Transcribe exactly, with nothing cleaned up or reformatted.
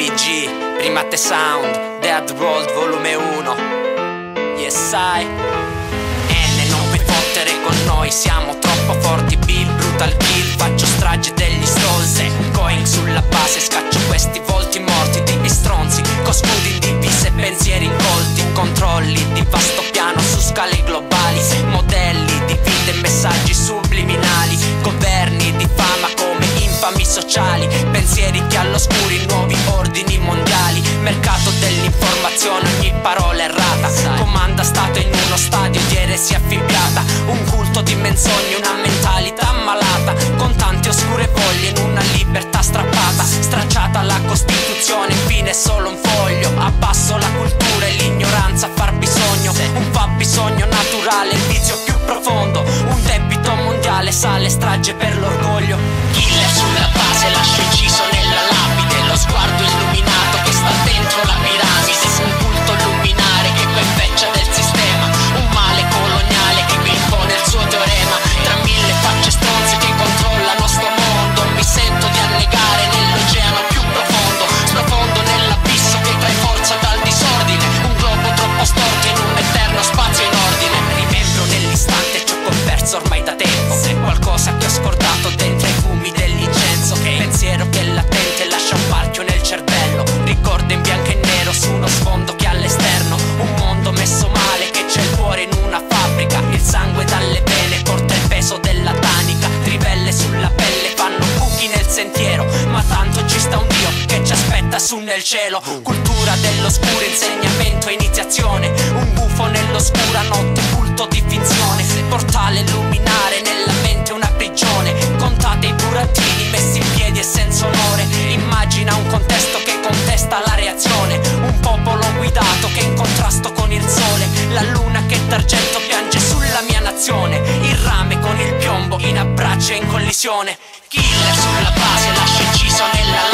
B G, Primate Sound, Dead World volume uno. Yes I N, non puoi fottere con noi, siamo troppo forti. Bill, brutal kill, faccio strage degli stolse. Going sulla base, scaccio questi volti morti di stronzi, con scudi in divise e pensieri incolti. Controlli di vasto piano su scale globali, modelli di vita e messaggi subliminali. Governi di fama come infami sociali, pensieri che all'oscuro nuovi ordini mondiali. Mercato dell'informazione, ogni parola errata comanda stato in uno stadio di eresia affibbiata. Un culto di menzogne, una mentalità malata, con tante oscure voglie in una libertà strappata. Stracciata la Costituzione, infine solo un foglio. Abbasso la cultura e l'ignoranza a far bisogno. Un fabbisogno naturale, il vizio più profondo. Un debito mondiale, sale strage per l'orgoglio. Killer sulla base, lascio inciso nella lapide lo sguardo illuminato che sta dentro la piramide. Un culto luminare che poi feccia del sistema, un male coloniale che vi impone il suo teorema. Tra mille facce stronze che controllano sto mondo, mi sento di annegare nell'oceano più profondo. Sprofondo nell'abisso che trae forza dal disordine, un globo troppo storto in un eterno spazio in ordine. Rimembro nell'istante ciò che ho perso ormai da tempo, se qualcosa che ho scordato dentro ai fumi dell'incenso. Pensiero che è latente lascia un marchio nel cervello, ricordo in bianco e nero su uno sfondo che all'esterno. Un mondo messo male che c'è il cuore in una fabbrica, il sangue dalle vene porta il peso della tanica. Trivelle sulla pelle fanno buchi nel sentiero, ma tanto ci sta un Dio che ci aspetta su nel cielo. Cultura dell'oscuro, insegnamento e iniziazione, un buffo nell'oscura notte, culto di finzione. Portale luminare, nella mente una prigione, contate i burattini messi in piedi e senza onore. Immagina un contesto che contesta la reazione, un popolo guidato che è in contrasto con il sole. La luna che d'argento piange sulla mia nazione, il rame con il piombo in abbraccio e in collisione. Killer sulla base, lascio inciso nella